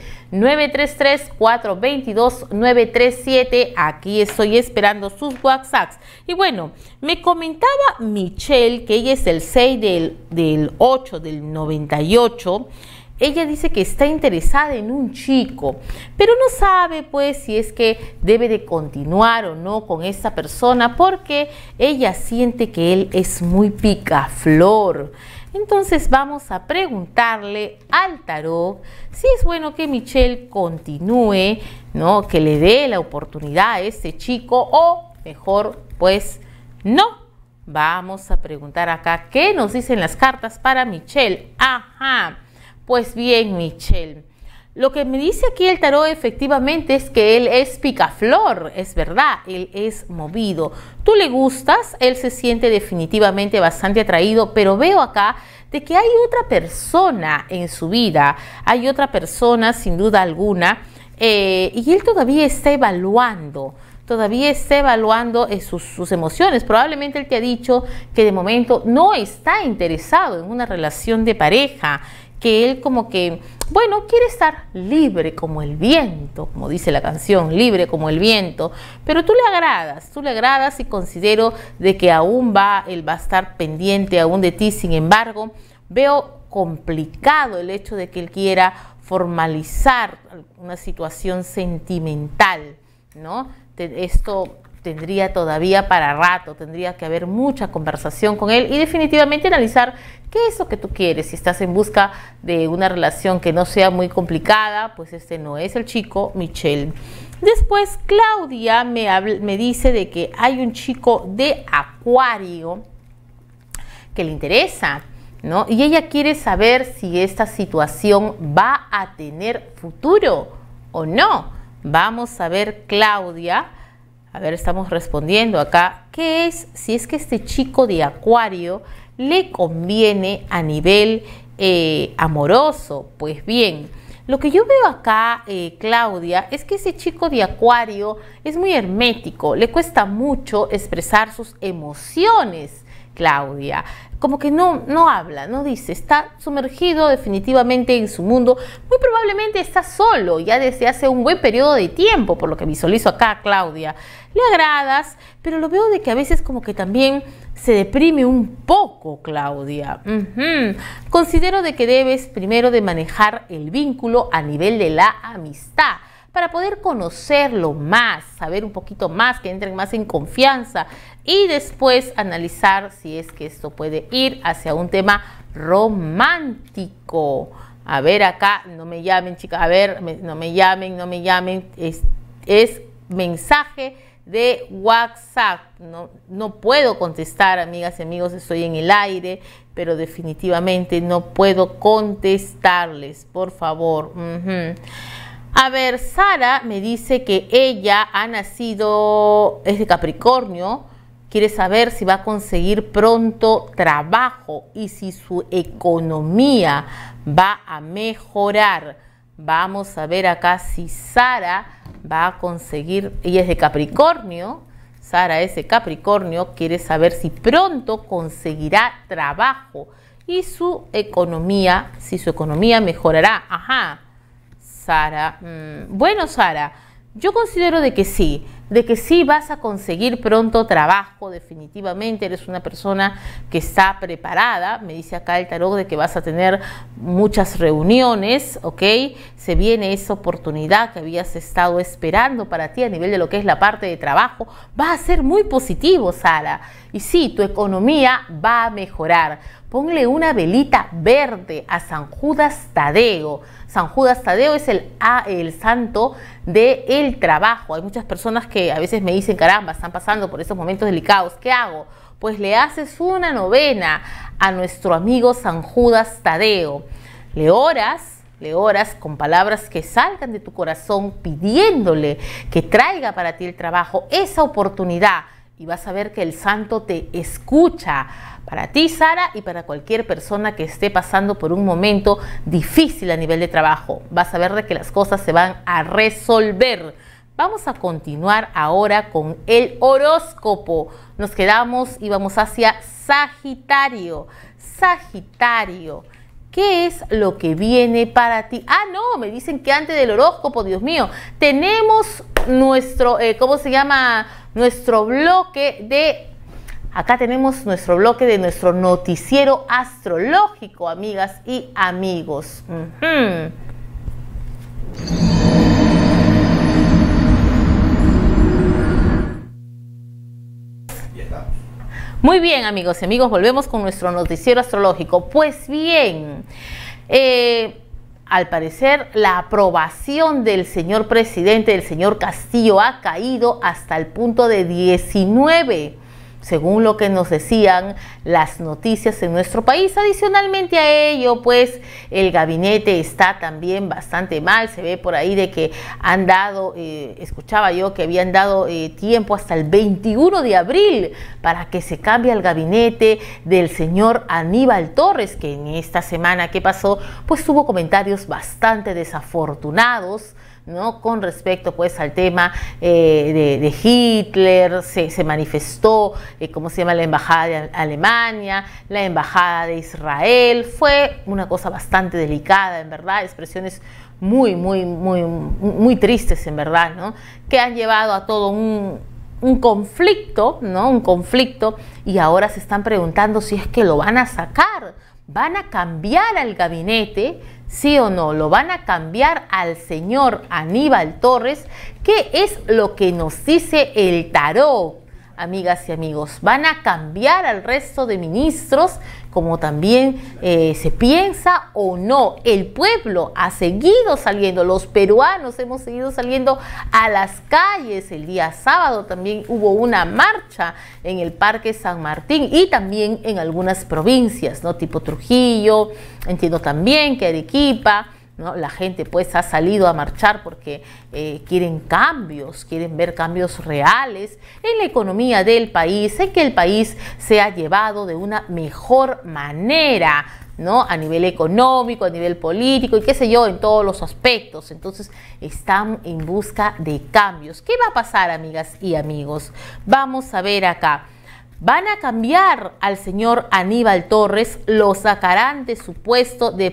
933-422-937. Aquí estoy esperando sus WhatsApps. Y bueno, me comentaba Michelle, que ella es del 6 del 8 del 98. Ella dice que está interesada en un chico, pero no sabe pues si es que debe de continuar o no con esta persona, porque ella siente que él es muy picaflor. Entonces vamos a preguntarle al tarot si es bueno que Michelle continúe, ¿no? Que le dé la oportunidad a este chico, o mejor pues no. Vamos a preguntar acá qué nos dicen las cartas para Michelle. Ajá. Pues bien, Michelle, lo que me dice aquí el tarot efectivamente es que él es picaflor, es verdad, él es movido. Tú le gustas, él se siente definitivamente bastante atraído, pero veo acá de que hay otra persona en su vida, hay otra persona sin duda alguna, y él todavía está evaluando sus emociones. Probablemente él te ha dicho que de momento no está interesado en una relación de pareja, que él como que, bueno, quiere estar libre como el viento, como dice la canción, libre como el viento, pero tú le agradas y considero de que aún él va a estar pendiente aún de ti. Sin embargo, veo complicado el hecho de que él quiera formalizar una situación sentimental, ¿no? Esto tendría todavía para rato, tendría que haber mucha conversación con él y definitivamente analizar qué es lo que tú quieres. Si estás en busca de una relación que no sea muy complicada, pues este no es el chico, Michelle. Después Claudia me dice de que hay un chico de Acuario que le interesa, ¿no? Y ella quiere saber si esta situación va a tener futuro o no. Vamos a ver, Claudia. A ver, estamos respondiendo acá. ¿Qué es? Si es que este chico de Acuario le conviene a nivel amoroso. Pues bien, lo que yo veo acá, Claudia, es que ese chico de Acuario es muy hermético. Le cuesta mucho expresar sus emociones, Claudia. Como que no habla, no dice, está sumergido definitivamente en su mundo. Muy probablemente está solo ya desde hace un buen periodo de tiempo, por lo que visualizo acá, Claudia. Le agradas, pero lo veo de que a veces como que también se deprime un poco, Claudia. Considero de que debes primero de manejar el vínculo a nivel de la amistad, para poder conocerlo más, saber un poquito más, que entren más en confianza y después analizar si es que esto puede ir hacia un tema romántico. A ver acá, no me llamen, chicas, a ver, no me llamen, es mensaje de WhatsApp. No puedo contestar, amigas y amigos, estoy en el aire, pero definitivamente no puedo contestarles, por favor. A ver, Sara me dice que ella ha nacido, es de Capricornio, quiere saber si va a conseguir pronto trabajo y si su economía va a mejorar. Vamos a ver acá si Sara va a conseguir, ella es de Capricornio, Sara es de Capricornio, quiere saber si pronto conseguirá trabajo y su economía, si su economía mejorará. Ajá. Sara, bueno, Sara, yo considero de que sí vas a conseguir pronto trabajo. Definitivamente eres una persona que está preparada. Me dice acá el tarot de que vas a tener muchas reuniones, ¿ok? Se viene esa oportunidad que habías estado esperando para ti a nivel de lo que es la parte de trabajo. Va a ser muy positivo, Sara. Y sí, tu economía va a mejorar. Ponle una velita verde a San Judas Tadeo. San Judas Tadeo es el santo del trabajo. Hay muchas personas que a veces me dicen, caramba, están pasando por esos momentos delicados. ¿Qué hago? Pues le haces una novena a nuestro amigo San Judas Tadeo. Le oras con palabras que salgan de tu corazón, pidiéndole que traiga para ti el trabajo, esa oportunidad. y vas a ver que el santo te escucha. Para ti, Sara, y para cualquier persona que esté pasando por un momento difícil a nivel de trabajo. Vas a ver de que las cosas se van a resolver. Vamos a continuar ahora con el horóscopo. Nos quedamos y vamos hacia Sagitario. Sagitario, ¿qué es lo que viene para ti? Ah, no, me dicen que antes del horóscopo, Dios mío, tenemos nuestro, ¿cómo se llama? Nuestro bloque de... Acá tenemos nuestro bloque de nuestro noticiero astrológico, amigas y amigos. Muy bien, amigos y amigos, volvemos con nuestro noticiero astrológico. Pues bien, al parecer la aprobación del señor presidente, del señor Castillo, ha caído hasta el punto de 19. Según lo que nos decían las noticias en nuestro país. Adicionalmente a ello, pues el gabinete está también bastante mal. Se ve por ahí de que han dado, escuchaba yo que habían dado tiempo hasta el 21 de abril para que se cambie el gabinete del señor Aníbal Torres, que en esta semana que pasó, pues tuvo comentarios bastante desafortunados, ¿no? Con respecto pues al tema de Hitler. Se manifestó, ¿cómo se llama? La embajada de Alemania, la embajada de Israel. Fue una cosa bastante delicada, en verdad, expresiones muy tristes, en verdad, ¿no? Que han llevado a todo un conflicto, ¿no? Un conflicto, y ahora se están preguntando si es que lo van a sacar. ¿Van a cambiar al gabinete? ¿Sí o no? ¿Lo van a cambiar al señor Aníbal Torres? ¿Qué es lo que nos dice el tarot, amigas y amigos? ¿Van a cambiar al resto de ministros como también se piensa o no? El pueblo ha seguido saliendo, los peruanos hemos seguido saliendo a las calles. El día sábado también hubo una marcha en el Parque San Martín y también en algunas provincias, ¿no? Tipo Trujillo, entiendo también que Arequipa, ¿no? La gente pues ha salido a marchar porque quieren cambios, quieren ver cambios reales en la economía del país, en que el país sea llevado de una mejor manera, ¿no? A nivel económico, a nivel político y qué sé yo, en todos los aspectos. Entonces están en busca de cambios. ¿Qué va a pasar, amigas y amigos? Vamos a ver acá. ¿Van a cambiar al señor Aníbal Torres? ¿Lo sacarán de su puesto de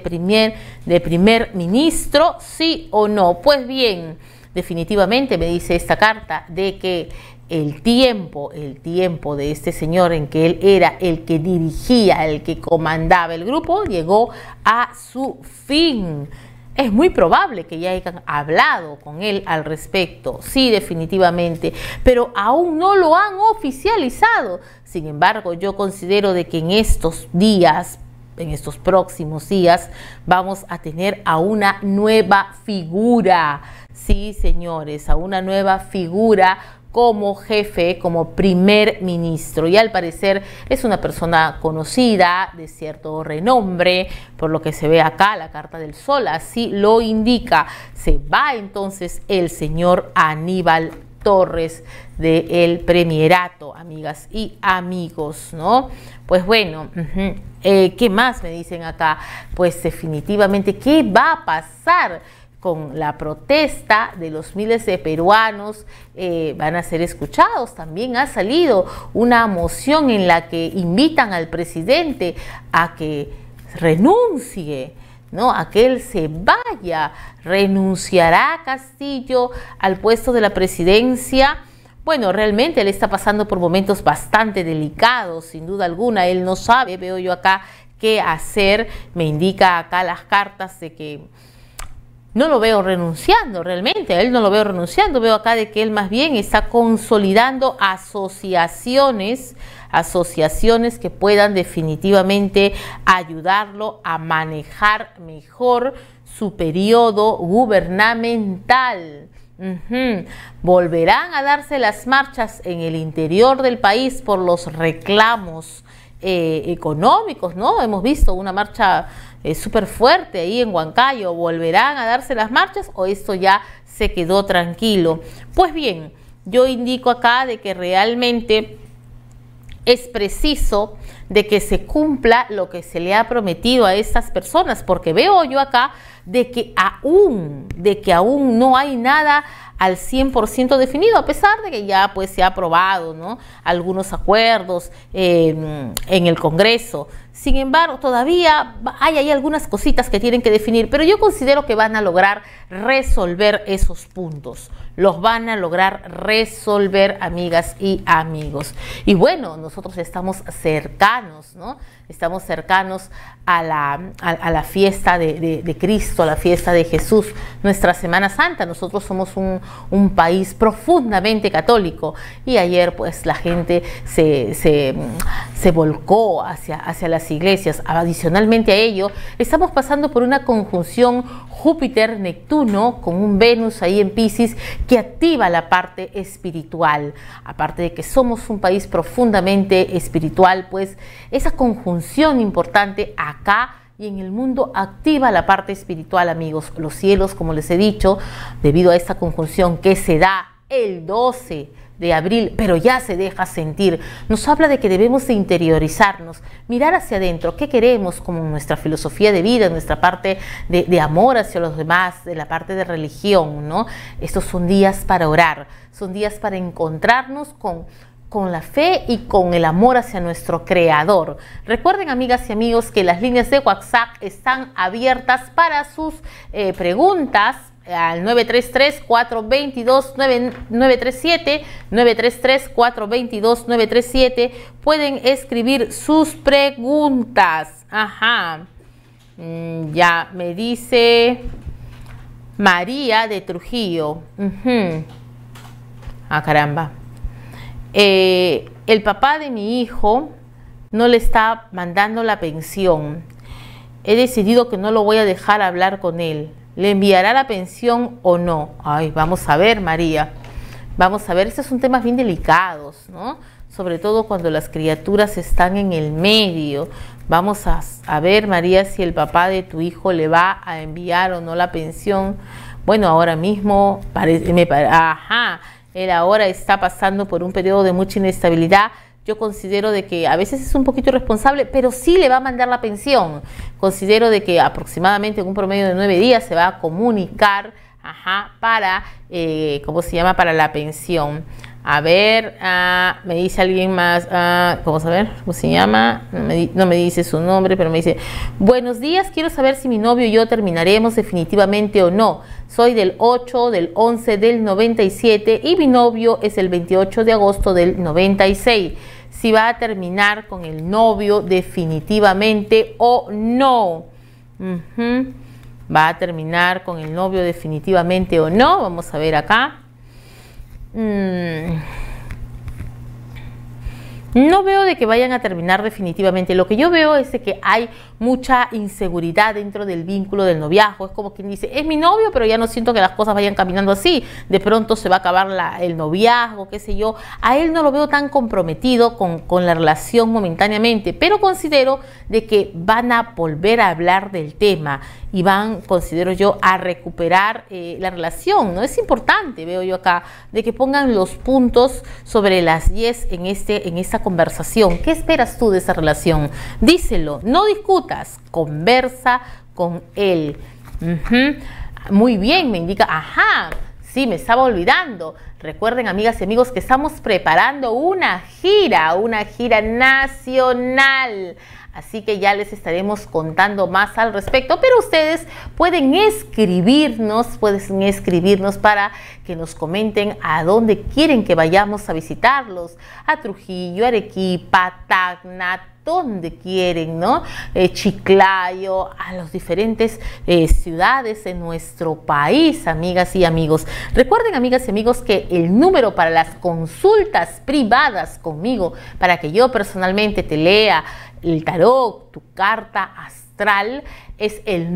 primer ministro? ¿Sí o no? Pues bien, definitivamente me dice esta carta de que el tiempo de este señor en que él era el que dirigía, el que comandaba el grupo, llegó a su fin. Es muy probable que ya hayan hablado con él al respecto, sí, definitivamente, pero aún no lo han oficializado. Sin embargo, yo considero de que en estos días, en estos próximos días, vamos a tener a una nueva figura, sí, señores, a una nueva figura como jefe, como primer ministro, y al parecer es una persona conocida, de cierto renombre, por lo que se ve acá, la carta del sol así lo indica. Se va entonces el señor Aníbal Torres del premierato, amigas y amigos, ¿no? Pues bueno, ¿qué más me dicen acá? Pues definitivamente, ¿qué va a pasar con la protesta de los miles de peruanos? Van a ser escuchados. También ha salido una moción en la que invitan al presidente a que renuncie, ¿no? A que él se vaya. ¿Renunciará Castillo al puesto de la presidencia? Bueno, realmente él está pasando por momentos bastante delicados, sin duda alguna. Él no sabe, veo yo acá, qué hacer. Me indica acá las cartas de que no lo veo renunciando, realmente, a él no lo veo renunciando. Veo acá de que él más bien está consolidando asociaciones que puedan definitivamente ayudarlo a manejar mejor su periodo gubernamental. Volverán a darse las marchas en el interior del país por los reclamos económicos, ¿no? Hemos visto una marcha súper fuerte ahí en Huancayo. ¿Volverán a darse las marchas o esto ya se quedó tranquilo? Pues bien, yo indico acá de que realmente es preciso de que se cumpla lo que se le ha prometido a estas personas, porque veo yo acá de que aún no hay nada al 100% definido, a pesar de que ya pues se ha aprobado, ¿no?, algunos acuerdos en el Congreso. Sin embargo, todavía hay algunas cositas que tienen que definir, pero yo considero que van a lograr resolver esos puntos. Los van a lograr resolver, amigas y amigos. Y bueno, nosotros estamos cercanos, ¿no? Estamos cercanos a la fiesta de Cristo, a la fiesta de Jesús, nuestra Semana Santa. Nosotros somos un país profundamente católico y ayer pues la gente se volcó hacia las iglesias. Adicionalmente a ello, estamos pasando por una conjunción Júpiter-Neptuno con un Venus ahí en Piscis que activa la parte espiritual. Aparte de que somos un país profundamente espiritual, pues esa conjunción importante acá y en el mundo activa la parte espiritual, amigos. Los cielos, como les he dicho, debido a esta conjunción que se da el 12 de abril, pero ya se deja sentir, nos habla de que debemos de interiorizarnos, mirar hacia adentro, qué queremos como nuestra filosofía de vida, nuestra parte de amor hacia los demás, de la parte de religión, ¿no? Estos son días para orar, son días para encontrarnos con la fe y con el amor hacia nuestro Creador. Recuerden, amigas y amigos, que las líneas de WhatsApp están abiertas para sus preguntas al 933-422-9937, 933-422-937. Pueden escribir sus preguntas. Ajá. Ya me dice María de Trujillo. Ah, caramba. El papá de mi hijo no le está mandando la pensión. He decidido que no lo voy a dejar hablar con él. ¿Le enviará la pensión o no? Ay, vamos a ver, María. Vamos a ver, estos son temas bien delicados, ¿no? Sobre todo cuando las criaturas están en el medio. Vamos a ver, María, si el papá de tu hijo le va a enviar o no la pensión. Bueno, ahora mismo él ahora está pasando por un periodo de mucha inestabilidad. Yo considero de que a veces es un poquito irresponsable, pero sí le va a mandar la pensión. Considero de que aproximadamente en un promedio de 9 días se va a comunicar para, ¿cómo se llama?, para la pensión. A ver, me dice alguien más, vamos a ver, ¿cómo se llama? No me dice su nombre, pero me dice: buenos días, quiero saber si mi novio y yo terminaremos definitivamente o no. Soy del 8 del 11 del 97 y mi novio es el 28 de agosto del 96. Si va a terminar con el novio definitivamente o no. Va a terminar con el novio definitivamente o no. Vamos a ver acá. No veo de que vayan a terminar definitivamente. Lo que yo veo es de que hay mucha inseguridad dentro del vínculo del noviazgo. Es como quien dice: es mi novio, pero ya no siento que las cosas vayan caminando así. De pronto se va a acabar el noviazgo, qué sé yo. A él no lo veo tan comprometido con la relación momentáneamente, pero considero de que van a volver a hablar del tema y van, considero yo, a recuperar la relación, ¿no? Es importante, veo yo acá, de que pongan los puntos sobre las 10 en esta conversación. ¿Qué esperas tú de esa relación? Díselo, no discutas, conversa con él. Muy bien, me indica, sí, me estaba olvidando. Recuerden, amigas y amigos, que estamos preparando una gira nacional. Así que ya les estaremos contando más al respecto, pero ustedes pueden escribirnos para que nos comenten a dónde quieren que vayamos a visitarlos, a Trujillo, Arequipa, Tacna, donde quieren, ¿no? Chiclayo, a las diferentes ciudades en nuestro país, amigas y amigos. Recuerden, amigas y amigos, que el número para las consultas privadas conmigo, para que yo personalmente te lea el tarot, tu carta astral, es el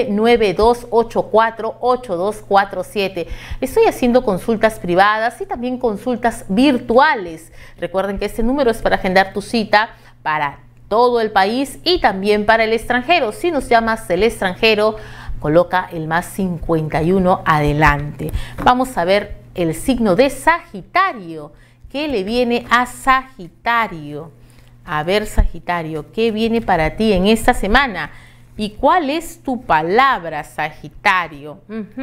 992848247. Estoy haciendo consultas privadas y también consultas virtuales. Recuerden que este número es para agendar tu cita para todo el país y también para el extranjero. Si nos llamas del extranjero, coloca el +51 adelante. Vamos a ver el signo de Sagitario. ¿Qué le viene a Sagitario? A ver, Sagitario, ¿qué viene para ti en esta semana? ¿Y cuál es tu palabra, Sagitario?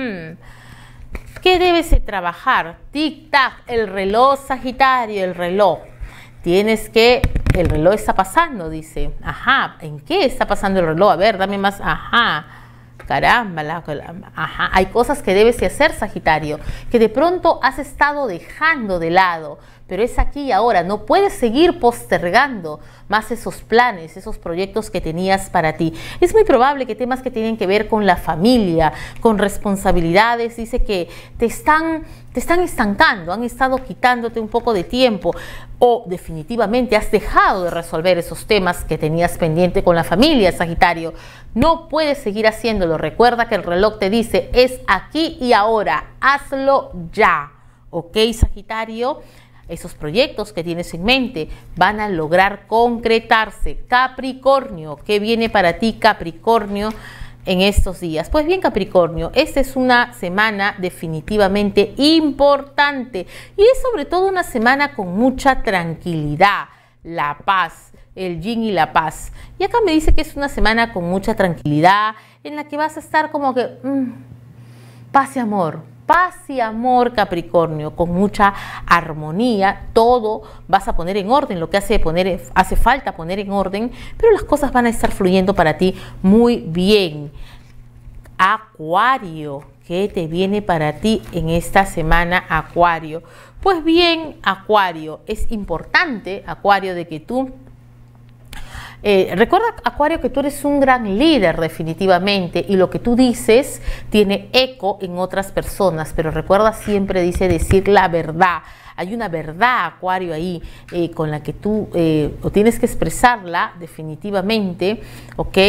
¿Qué debes de trabajar? Tic-tac, el reloj, Sagitario, el reloj. El reloj está pasando, dice. Ajá, ¿en qué está pasando el reloj? A ver, dame más. Ajá, caramba, ajá. Hay cosas que debes de hacer, Sagitario, que de pronto has estado dejando de lado, pero es aquí y ahora. No puedes seguir postergando más esos planes, esos proyectos que tenías para ti. Es muy probable que temas que tienen que ver con la familia, con responsabilidades, dice que te están estancando, han estado quitándote un poco de tiempo, o definitivamente has dejado de resolver esos temas que tenías pendiente con la familia, Sagitario. No puedes seguir haciéndolo. Recuerda que el reloj te dice, es aquí y ahora, hazlo ya. ¿Ok, Sagitario? Esos proyectos que tienes en mente van a lograr concretarse. Capricornio, ¿qué viene para ti, Capricornio, en estos días? Pues bien, Capricornio, esta es una semana definitivamente importante y es sobre todo una semana con mucha tranquilidad, la paz, el yin y la paz. Y acá me dice que es una semana con mucha tranquilidad, en la que vas a estar como que paz y amor. Paz y amor, Capricornio, con mucha armonía. Todo vas a poner en orden, lo que hace falta poner en orden, pero las cosas van a estar fluyendo para ti muy bien. Acuario, ¿qué te viene para ti en esta semana, Acuario? Pues bien, Acuario, es importante, Acuario, de que tú recuerda, Acuario, que tú eres un gran líder definitivamente, y lo que tú dices tiene eco en otras personas, pero recuerda siempre, decir la verdad. Hay una verdad, Acuario, ahí con la que tú tienes que expresarla definitivamente, ¿ok?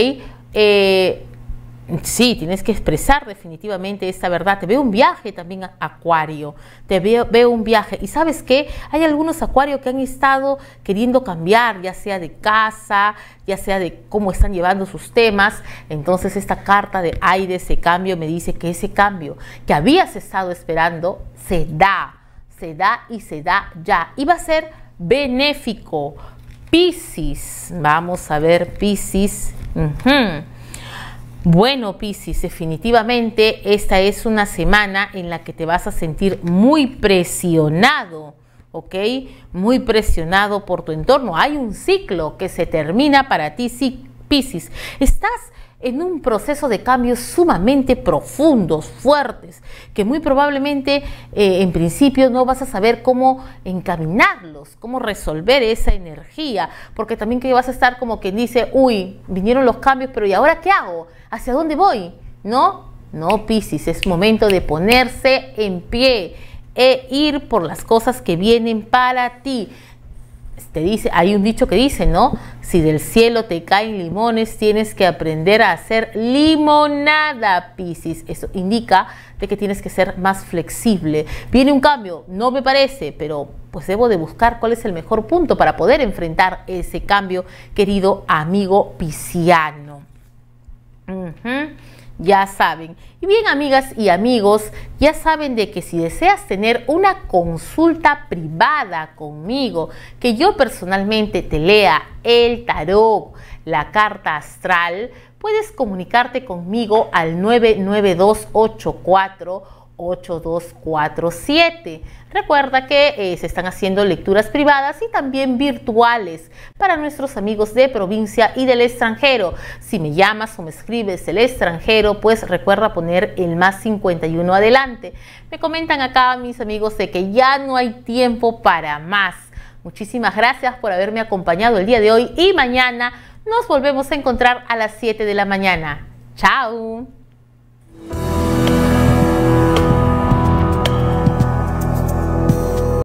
Sí, tienes que expresar definitivamente esta verdad. Te veo un viaje también, Acuario. Te veo un viaje. ¿Y sabes qué? Hay algunos, Acuario, que han estado queriendo cambiar, ya sea de casa, ya sea de cómo están llevando sus temas. Entonces esta carta de aire, ese cambio, me dice que ese cambio que habías estado esperando se da y se da ya. Y va a ser benéfico. Piscis, vamos a ver, Piscis. Bueno, Piscis, definitivamente esta es una semana en la que te vas a sentir muy presionado, ¿ok? Muy presionado por tu entorno. Hay un ciclo que se termina para ti, sí, Piscis. Estás en un proceso de cambios sumamente profundos, fuertes, que muy probablemente en principio no vas a saber cómo encaminarlos, cómo resolver esa energía, porque también que vas a estar como quien dice, uy, vinieron los cambios, pero ¿y ahora qué hago? ¿Hacia dónde voy? No, Piscis, es momento de ponerse en pie e ir por las cosas que vienen para ti. Te dice, hay un dicho que dice, ¿no? Si del cielo te caen limones, tienes que aprender a hacer limonada, Piscis. Eso indica de que tienes que ser más flexible. Viene un cambio, no me parece, pero pues debo de buscar cuál es el mejor punto para poder enfrentar ese cambio, querido amigo pisciano. Ya saben. Y bien, amigas y amigos, ya saben de que si deseas tener una consulta privada conmigo, que yo personalmente te lea el tarot, la carta astral, puedes comunicarte conmigo al 992848247. Recuerda que se están haciendo lecturas privadas y también virtuales para nuestros amigos de provincia y del extranjero. Si me llamas o me escribes del extranjero, pues recuerda poner el +51 adelante. Me comentan acá mis amigos de que ya no hay tiempo para más. Muchísimas gracias por haberme acompañado el día de hoy y mañana nos volvemos a encontrar a las 7 de la mañana. ¡Chao!